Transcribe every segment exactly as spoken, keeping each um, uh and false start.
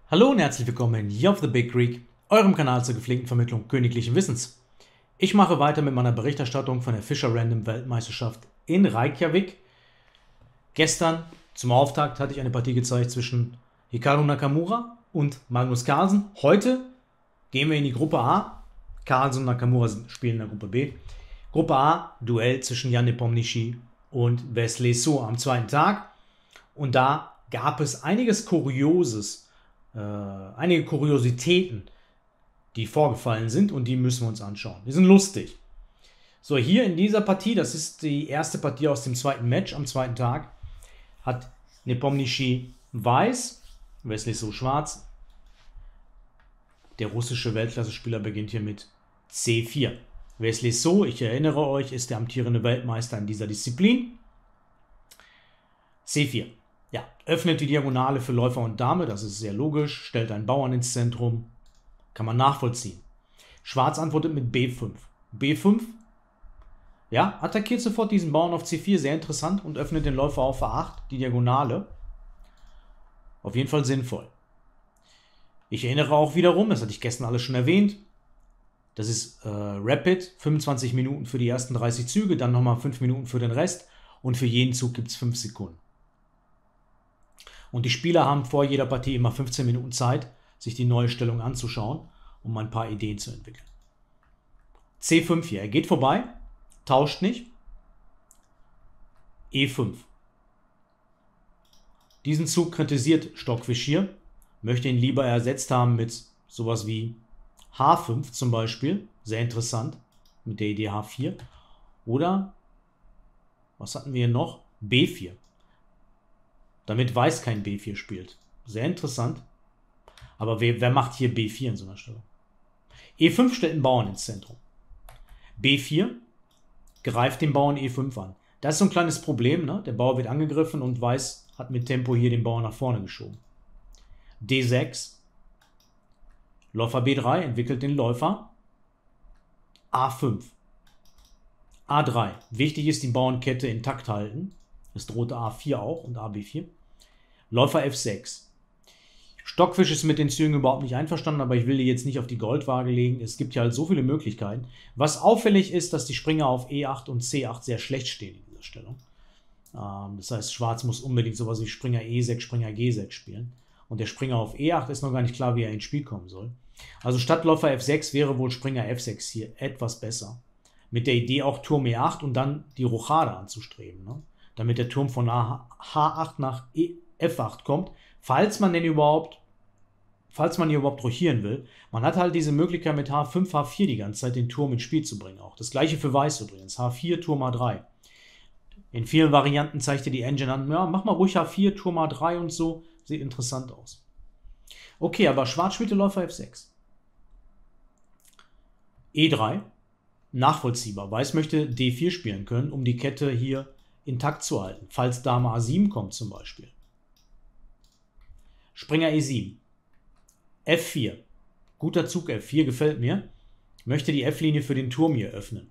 Hallo und herzlich willkommen hier auf The Big Greek, eurem Kanal zur gepflegten Vermittlung königlichen Wissens. Ich mache weiter mit meiner Berichterstattung von der Fischer Random Weltmeisterschaft in Reykjavik. Gestern zum Auftakt hatte ich eine Partie gezeigt zwischen Hikaru Nakamura und Magnus Carlsen. Heute gehen wir in die Gruppe A. Carlsen und Nakamura spielen in der Gruppe B. Gruppe A, Duell zwischen Jan Nepomniachtchi und Wesley So am zweiten Tag. Und da gab es einiges Kurioses, äh, einige Kuriositäten, die vorgefallen sind, und die müssen wir uns anschauen. Die sind lustig. So, hier in dieser Partie, das ist die erste Partie aus dem zweiten Match am zweiten Tag, hat Nepomniachtchi weiß, Wesley So schwarz. Der russische Weltklasse-Spieler beginnt hier mit C vier. Wesley So, ich erinnere euch, ist der amtierende Weltmeister in dieser Disziplin. C vier. Ja, öffnet die Diagonale für Läufer und Dame, das ist sehr logisch, stellt einen Bauern ins Zentrum, kann man nachvollziehen. Schwarz antwortet mit B fünf. B fünf, ja, attackiert sofort diesen Bauern auf C vier, sehr interessant, und öffnet den Läufer auf A acht, die Diagonale. Auf jeden Fall sinnvoll. Ich erinnere auch wiederum, das hatte ich gestern alles schon erwähnt, das ist äh, Rapid, fünfundzwanzig Minuten für die ersten dreißig Züge, dann nochmal fünf Minuten für den Rest, und für jeden Zug gibt es fünf Sekunden. Und die Spieler haben vor jeder Partie immer fünfzehn Minuten Zeit, sich die neue Stellung anzuschauen, um ein paar Ideen zu entwickeln. C fünf hier, er geht vorbei, tauscht nicht. E fünf. Diesen Zug kritisiert Stockfisch hier, möchte ihn lieber ersetzt haben mit sowas wie H fünf zum Beispiel, sehr interessant, mit der Idee H vier. Oder, was hatten wir hier noch? B vier. Damit Weiß kein B vier spielt. Sehr interessant. Aber wer, wer macht hier B vier in so einer Stellung? E fünf stellt einen Bauern ins Zentrum. B vier greift den Bauern E fünf an. Das ist so ein kleines Problem, ne? Der Bauer wird angegriffen und Weiß hat mit Tempo hier den Bauern nach vorne geschoben. D sechs. Läufer B drei entwickelt den Läufer. A fünf. A drei. Wichtig ist, die Bauernkette intakt halten. Es drohte A vier auch und A B vier. Läufer F sechs. Stockfisch ist mit den Zügen überhaupt nicht einverstanden, aber ich will die jetzt nicht auf die Goldwaage legen. Es gibt ja halt so viele Möglichkeiten. Was auffällig ist, dass die Springer auf E acht und C acht sehr schlecht stehen in dieser Stellung. Ähm, das heißt, Schwarz muss unbedingt sowas wie Springer E sechs, Springer G sechs spielen. Und der Springer auf E acht ist noch gar nicht klar, wie er ins Spiel kommen soll. Also statt Läufer F sechs wäre wohl Springer F sechs hier etwas besser. Mit der Idee auch Turm E acht und dann die Rochade anzustreben, ne? Damit der Turm von H acht nach F acht kommt, falls man denn überhaupt, falls man hier überhaupt rochieren will. Man hat halt diese Möglichkeit mit H fünf, H vier die ganze Zeit den Turm ins Spiel zu bringen auch. Das gleiche für Weiß übrigens, H vier, Turm A drei. In vielen Varianten zeigt dir die Engine an, ja, mach mal ruhig H vier, Turm A drei und so, sieht interessant aus. Okay, aber Schwarz spielte Läufer F sechs. E drei, nachvollziehbar. Weiß möchte D vier spielen können, um die Kette hier intakt zu halten, falls Dame A sieben kommt zum Beispiel. Springer E sieben. F vier. Guter Zug F vier, gefällt mir. Möchte die F-Linie für den Turm hier öffnen.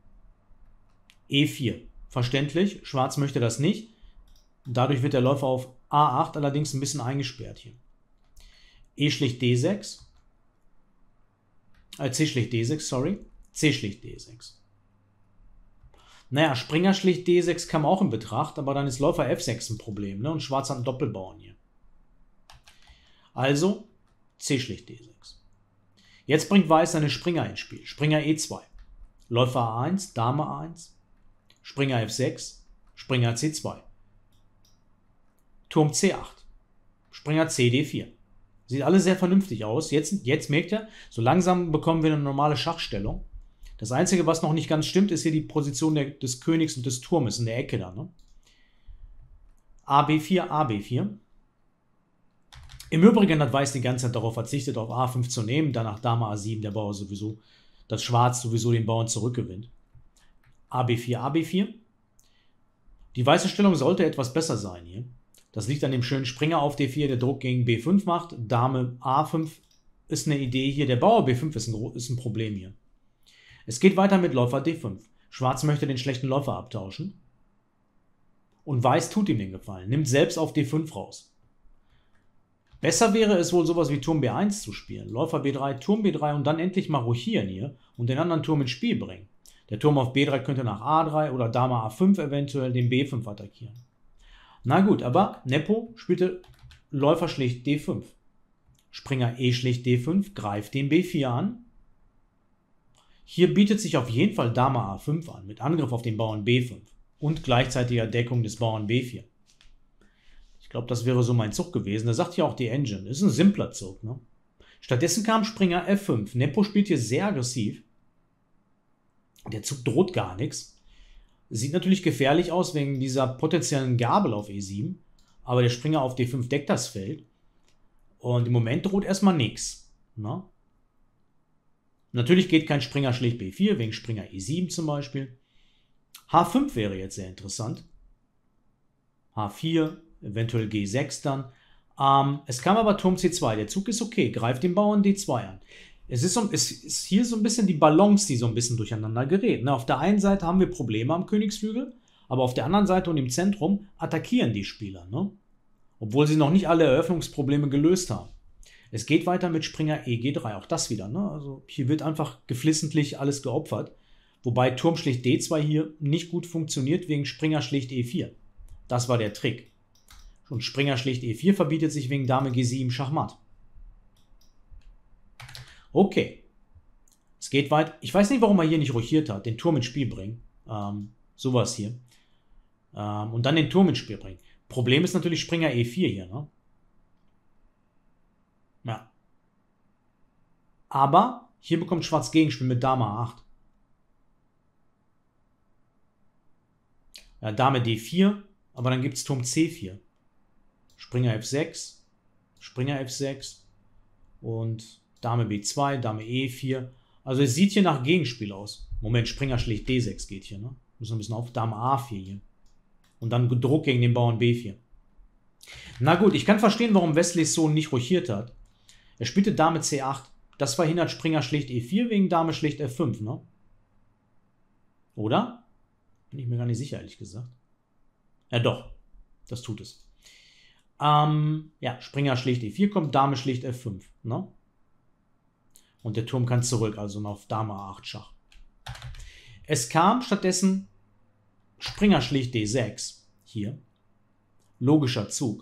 E vier. Verständlich, Schwarz möchte das nicht. Dadurch wird der Läufer auf A acht allerdings ein bisschen eingesperrt hier. E schlicht D sechs. Äh, C schlicht D sechs, sorry. C schlicht D sechs. Naja, Springer schlicht D sechs kam auch in Betracht, aber dann ist Läufer F sechs ein Problem, ne? Und Schwarz hat einen Doppelbauern hier. Also C schlicht D sechs. Jetzt bringt Weiß seine Springer ins Spiel. Springer E zwei. Läufer A eins, Dame A eins. Springer F sechs, Springer C zwei. Turm C acht. Springer C D vier. Sieht alles sehr vernünftig aus. Jetzt, jetzt merkt ihr, so langsam bekommen wir eine normale Schachstellung. Das Einzige, was noch nicht ganz stimmt, ist hier die Position der, des Königs und des Turmes in der Ecke da. Ne? A B vier, A B vier. Im Übrigen hat Weiß die ganze Zeit darauf verzichtet, auf A fünf zu nehmen, danach Dame A sieben, der Bauer sowieso, dass Schwarz sowieso den Bauern zurückgewinnt. A B vier, A B vier. Die weiße Stellung sollte etwas besser sein hier. Das liegt an dem schönen Springer auf D vier, der Druck gegen B fünf macht. Dame A fünf ist eine Idee hier. Der Bauer B fünf ist ein, ist ein Problem hier. Es geht weiter mit Läufer D fünf. Schwarz möchte den schlechten Läufer abtauschen. Und Weiß tut ihm den Gefallen, nimmt selbst auf D fünf raus. Besser wäre es wohl, sowas wie Turm B eins zu spielen. Läufer B drei, Turm B drei und dann endlich mal rochieren hier und den anderen Turm ins Spiel bringen. Der Turm auf B drei könnte nach A drei oder Dame A fünf eventuell den B fünf attackieren. Na gut, aber Nepo spielte Läufer schlicht D fünf. Springer E schlicht D fünf, greift den B vier an. Hier bietet sich auf jeden Fall Dame A fünf an, mit Angriff auf den Bauern B fünf und gleichzeitiger Deckung des Bauern B vier. Ich glaube, das wäre so mein Zug gewesen. Da sagt ja auch die Engine, ist ein simpler Zug. Ne? Stattdessen kam Springer F fünf. Nepo spielt hier sehr aggressiv. Der Zug droht gar nichts. Sieht natürlich gefährlich aus wegen dieser potenziellen Gabel auf E sieben. Aber der Springer auf D fünf deckt das Feld. Und im Moment droht erstmal nichts. Ne? Natürlich geht kein Springer schlicht B vier, wegen Springer E sieben zum Beispiel. H fünf wäre jetzt sehr interessant. H vier, eventuell G sechs dann. Ähm, es kam aber Turm C zwei. Der Zug ist okay, greift den Bauern D zwei an. Es ist, so, es ist hier so ein bisschen die Balance, die so ein bisschen durcheinander gerät. Ne? Auf der einen Seite haben wir Probleme am Königsflügel, aber auf der anderen Seite und im Zentrum attackieren die Spieler. Ne? Obwohl sie noch nicht alle Eröffnungsprobleme gelöst haben. Es geht weiter mit Springer E G drei, auch das wieder. Ne? Also hier wird einfach geflissentlich alles geopfert. Wobei Turm schlicht D zwei hier nicht gut funktioniert wegen Springer schlicht E vier. Das war der Trick. Und Springer schlicht E vier verbietet sich wegen Dame G sieben Schachmatt. Okay. Es geht weit. Ich weiß nicht, warum er hier nicht rochiert hat. Den Turm ins Spiel bringen. Ähm, sowas hier. Ähm, und dann den Turm ins Spiel bringen. Problem ist natürlich Springer E vier hier. Ne? Ja. Aber hier bekommt Schwarz Gegenspiel mit Dame A acht. Ja, Dame D vier. Aber dann gibt es Turm C vier. Springer F sechs. Springer F sechs. Und Dame B zwei, Dame E vier. Also es sieht hier nach Gegenspiel aus. Moment, Springer schlicht D sechs geht hier. Ne? Müssen wir ein bisschen auf. Dame A vier hier. Und dann Druck gegen den Bauern B vier. Na gut, ich kann verstehen, warum Wesleys Sohn nicht rochiert hat. Er spielte Dame C acht. Das verhindert Springer schlicht E vier wegen Dame schlicht F fünf, ne? Oder? Bin ich mir gar nicht sicher, ehrlich gesagt. Ja doch, das tut es. Ähm, ja, Springer schlicht E vier kommt, Dame schlicht F fünf, ne? Und der Turm kann zurück, also auf Dame A acht Schach. Es kam stattdessen Springer schlicht D sechs, hier. Logischer Zug.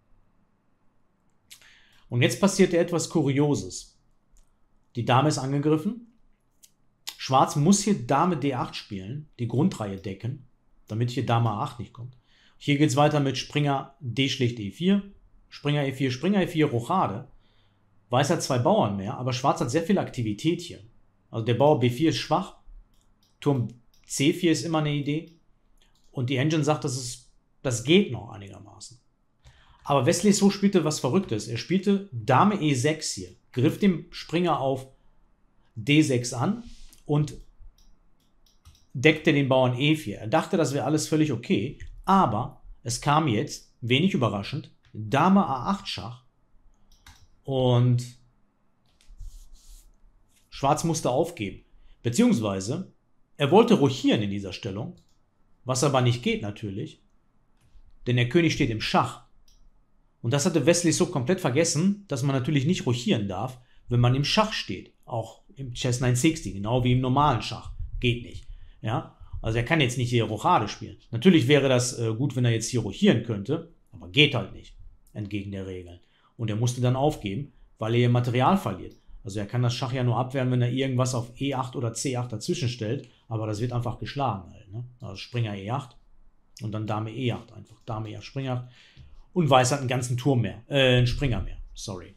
Und jetzt passierte etwas Kurioses. Die Dame ist angegriffen. Schwarz muss hier Dame D acht spielen, die Grundreihe decken, damit hier Dame A acht nicht kommt. Hier geht es weiter mit Springer D schlicht E vier, Springer E vier, Springer E vier, Rochade. Weiß hat zwei Bauern mehr, aber Schwarz hat sehr viel Aktivität hier. Also der Bauer B vier ist schwach, Turm C vier ist immer eine Idee. Und die Engine sagt, das, ist, das geht noch einigermaßen. Aber Wesley So spielte was Verrücktes. Er spielte Dame E sechs hier, griff dem Springer auf D sechs an und deckte den Bauern E vier. Er dachte, das wäre alles völlig okay, aber es kam jetzt, wenig überraschend, Dame A acht Schach und Schwarz musste aufgeben. Beziehungsweise, er wollte rochieren in dieser Stellung, was aber nicht geht natürlich, denn der König steht im Schach. Und das hatte Wesley So komplett vergessen, dass man natürlich nicht rochieren darf, wenn man im Schach steht. Auch im Chess neunhundertsechzig, genau wie im normalen Schach. Geht nicht. Ja? Also er kann jetzt nicht hier Rochade spielen. Natürlich wäre das äh, gut, wenn er jetzt hier rochieren könnte, aber geht halt nicht, entgegen der Regeln. Und er musste dann aufgeben, weil er Material verliert. Also er kann das Schach ja nur abwehren, wenn er irgendwas auf E acht oder C acht dazwischen stellt, aber das wird einfach geschlagen halt. Ne? Also Springer E acht und dann Dame E acht einfach. Dame E acht, Springer acht. Und Weiß hat einen ganzen Turm mehr, äh, einen Springer mehr, sorry.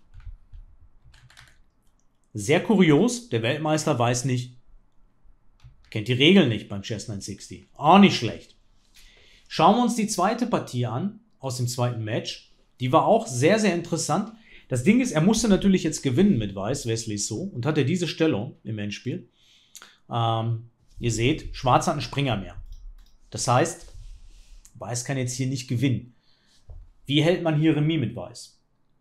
Sehr kurios, der Weltmeister weiß nicht, kennt die Regeln nicht beim Chess neunhundertsechzig. Auch nicht schlecht. Schauen wir uns die zweite Partie an, aus dem zweiten Match. Die war auch sehr, sehr interessant. Das Ding ist, er musste natürlich jetzt gewinnen mit Weiß, Wesley So, und hatte diese Stellung im Endspiel. Ähm, ihr seht, Schwarz hat einen Springer mehr. Das heißt, Weiß kann jetzt hier nicht gewinnen. Wie hält man hier Remis mit Weiß?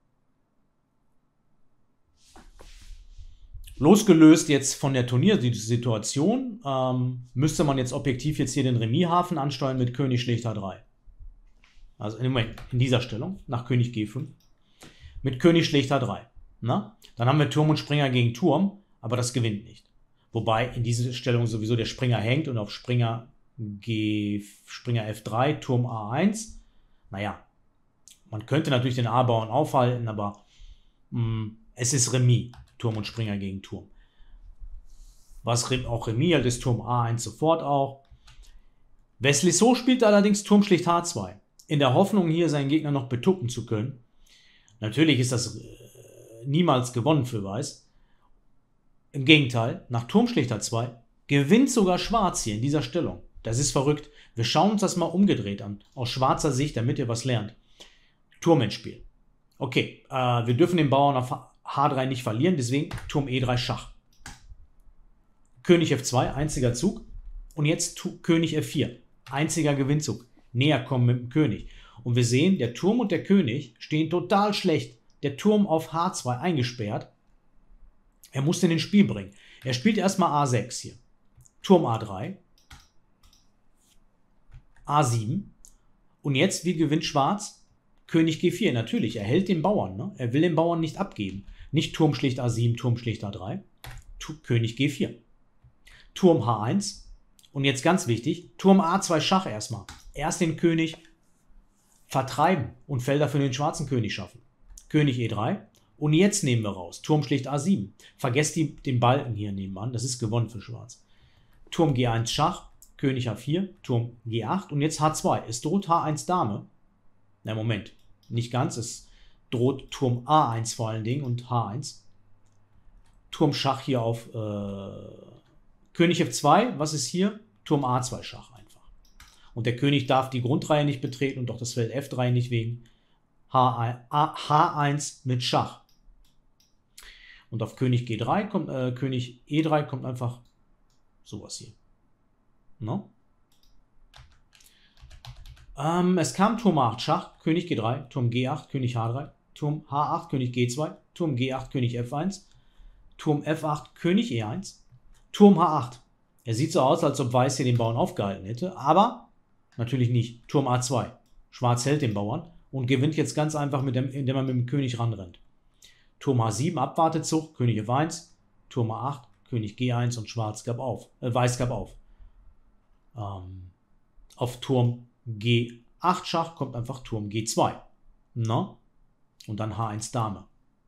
Losgelöst jetzt von der Turniersituation, ähm, müsste man jetzt objektiv jetzt hier den Remishafen ansteuern mit König schlicht H drei. Also im Moment, in dieser Stellung, nach König G fünf. mit König schlägt H drei. Na? Dann haben wir Turm und Springer gegen Turm, aber das gewinnt nicht. Wobei in dieser Stellung sowieso der Springer hängt und auf Springer, G, Springer F drei, Turm A eins. Naja, man könnte natürlich den A-Bauern aufhalten, aber mh, es ist Remis, Turm und Springer gegen Turm. Was auch Remis halt ist, Turm A eins sofort auch. Wesley So spielt allerdings Turm schlägt H zwei, in der Hoffnung, hier seinen Gegner noch betuppen zu können. Natürlich ist das äh, niemals gewonnen für Weiß. Im Gegenteil, nach Turm schlägt H zwei gewinnt sogar Schwarz hier in dieser Stellung. Das ist verrückt. Wir schauen uns das mal umgedreht an, aus schwarzer Sicht, damit ihr was lernt. Turm ins Spiel. Okay, äh, wir dürfen den Bauern auf H drei nicht verlieren, deswegen Turm E drei Schach. König F zwei, einziger Zug. Und jetzt König F vier, einziger Gewinnzug. Näher kommen mit dem König. Und wir sehen, der Turm und der König stehen total schlecht. Der Turm auf H zwei eingesperrt. Er muss den ins Spiel bringen. Er spielt erstmal A sechs hier. Turm A drei. A sieben. Und jetzt, wie gewinnt Schwarz? König G vier. Natürlich, er hält den Bauern. Ne? Er will den Bauern nicht abgeben. Nicht Turm schlägt A sieben, Turm schlägt A drei. Tu- König G vier. Turm H eins. Und jetzt ganz wichtig, Turm A zwei Schach erstmal. Erst den König vertreiben und Felder für den schwarzen König schaffen. König E drei. Und jetzt nehmen wir raus. Turm schlägt A sieben. Vergesst die, den Balken hier nebenan. Das ist gewonnen für Schwarz. Turm G eins Schach. König H vier. Turm G acht. Und jetzt H zwei. Es droht H eins Dame. Na, Moment. Nicht ganz. Es droht Turm A eins vor allen Dingen und H eins. Turm Schach hier auf äh, König F zwei. Was ist hier? Turm A zwei Schach einfach. Und der König darf die Grundreihe nicht betreten und auch das Feld F drei nicht wegen H eins mit Schach. Und auf König G drei kommt, äh, König E drei kommt einfach sowas hier. No? Ähm, es kam Turm A acht Schach, König G drei, Turm G acht, König H drei, Turm H acht, König G zwei, Turm G acht, König F eins, Turm F acht, König E eins, Turm H acht. Er sieht so aus, als ob Weiß hier den Bauern aufgehalten hätte, aber natürlich nicht. Turm A zwei. Schwarz hält den Bauern und gewinnt jetzt ganz einfach, mit dem, indem er mit dem König ranrennt. Turm H sieben, Abwartezug, König F eins, Turm A acht, König G eins und Schwarz gab auf, äh, Weiß gab auf. Ähm, auf Turm G acht Schach kommt einfach Turm G zwei. Na? Und dann H eins Dame.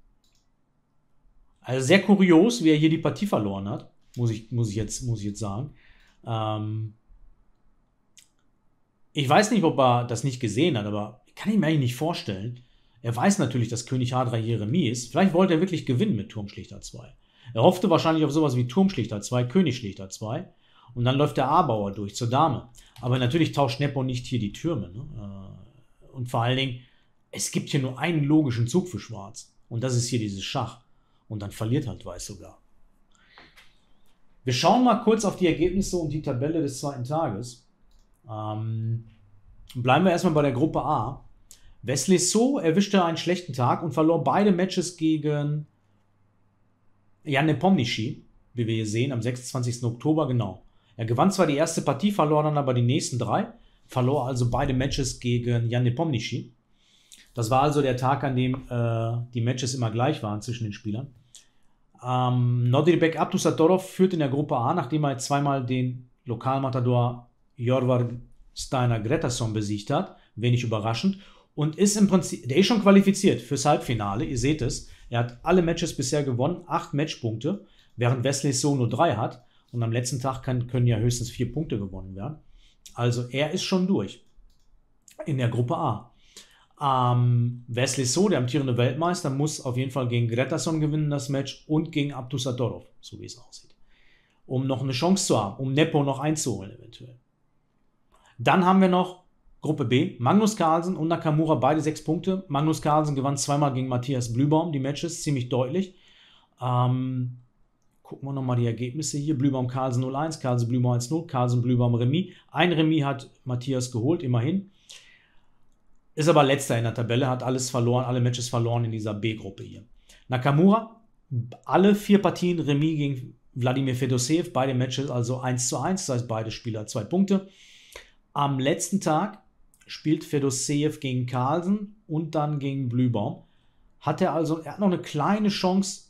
Also sehr kurios, wie er hier die Partie verloren hat, muss ich, muss ich, jetzt, muss ich jetzt sagen. Ähm, ich weiß nicht, ob er das nicht gesehen hat, aber ich kann ihn mir eigentlich nicht vorstellen. Er weiß natürlich, dass König H drei hier Remis ist. Vielleicht wollte er wirklich gewinnen mit Turm schlägt H zwei. Er hoffte wahrscheinlich auf sowas wie Turm schlägt H zwei, König schlägt H zwei. Und dann läuft der A-Bauer durch zur Dame. Aber natürlich tauscht Neppo nicht hier die Türme. Ne? Und vor allen Dingen, es gibt hier nur einen logischen Zug für Schwarz. Und das ist hier dieses Schach. Und dann verliert halt Weiß sogar. Wir schauen mal kurz auf die Ergebnisse und die Tabelle des zweiten Tages. Ähm, bleiben wir erstmal bei der Gruppe A. Wesley So erwischte einen schlechten Tag und verlor beide Matches gegen Jan Nepomniachtchi, wie wir hier sehen, am sechsundzwanzigsten Oktober, genau. Er gewann zwar die erste Partie, verlor dann aber die nächsten drei, verlor also beide Matches gegen Jan Nepomniachtchi. Das war also der Tag, an dem äh, die Matches immer gleich waren zwischen den Spielern. Ähm, Nodirbek Abdusattorov führt in der Gruppe A, nachdem er zweimal den Lokalmatador Jorvar Steiner Gretarsson besiegt hat, wenig überraschend, und ist im Prinzip, der ist schon qualifiziert fürs Halbfinale, ihr seht es. Er hat alle Matches bisher gewonnen, acht Matchpunkte, während Wesley So nur drei hat. Und am letzten Tag kann, können ja höchstens vier Punkte gewonnen werden. Also er ist schon durch in der Gruppe A. Ähm, Wesley So, der amtierende Weltmeister, muss auf jeden Fall gegen Gretarsson gewinnen, das Match, und gegen Abdusattorov, so wie es aussieht. Um noch eine Chance zu haben, um Neppo noch einzuholen eventuell. Dann haben wir noch Gruppe B, Magnus Carlsen und Nakamura, beide sechs Punkte. Magnus Carlsen gewann zweimal gegen Matthias Blühbaum die Matches, ziemlich deutlich. Ähm, gucken wir nochmal die Ergebnisse hier. Blühbaum Carlsen null eins, Carlsen Blühbaum eins null, Carlsen Blühbaum Remis. Ein Remis hat Matthias geholt, immerhin. Ist aber letzter in der Tabelle, hat alles verloren, alle Matches verloren in dieser B-Gruppe hier. Nakamura, alle vier Partien Remis gegen Wladimir Fedoseev, beide Matches also eins zu eins, das heißt beide Spieler zwei Punkte. Am letzten Tag spielt Fedoseev gegen Carlsen und dann gegen Blühbaum. hat er also, er hat noch eine kleine Chance.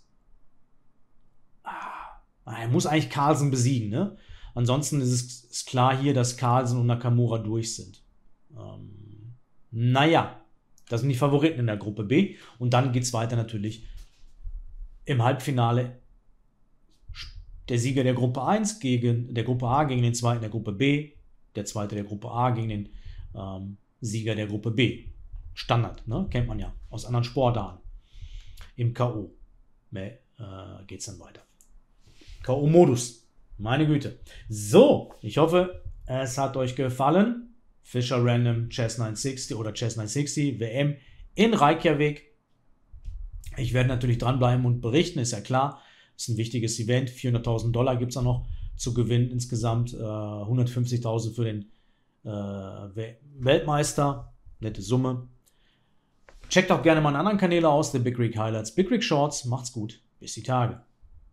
Ah, er muss eigentlich Carlsen besiegen, ne? Ansonsten ist es ist klar hier, dass Carlsen und Nakamura durch sind. Ähm, naja, das sind die Favoriten in der Gruppe B. Und dann geht es weiter natürlich im Halbfinale. Der Sieger der Gruppe eins gegen der Gruppe A gegen den zweiten der Gruppe B. Der zweite der Gruppe A gegen den ähm, Sieger der Gruppe B. Standard, ne? Kennt man ja aus anderen Sportarten. Im K O äh, geht es dann weiter. K O-Modus. Meine Güte. So, ich hoffe, es hat euch gefallen. Fischer Random Chess neunhundertsechzig oder Chess neunhundertsechzig W M in Reykjavik. Ich werde natürlich dranbleiben und berichten, ist ja klar. Ist ein wichtiges Event. vierhunderttausend Dollar gibt es auch noch zu gewinnen insgesamt. Äh, hundertfünfzigtausend für den äh, Weltmeister. Nette Summe. Checkt auch gerne meine anderen Kanäle aus, der Big Rig Highlights, Big Rig Shorts. Macht's gut. Bis die Tage.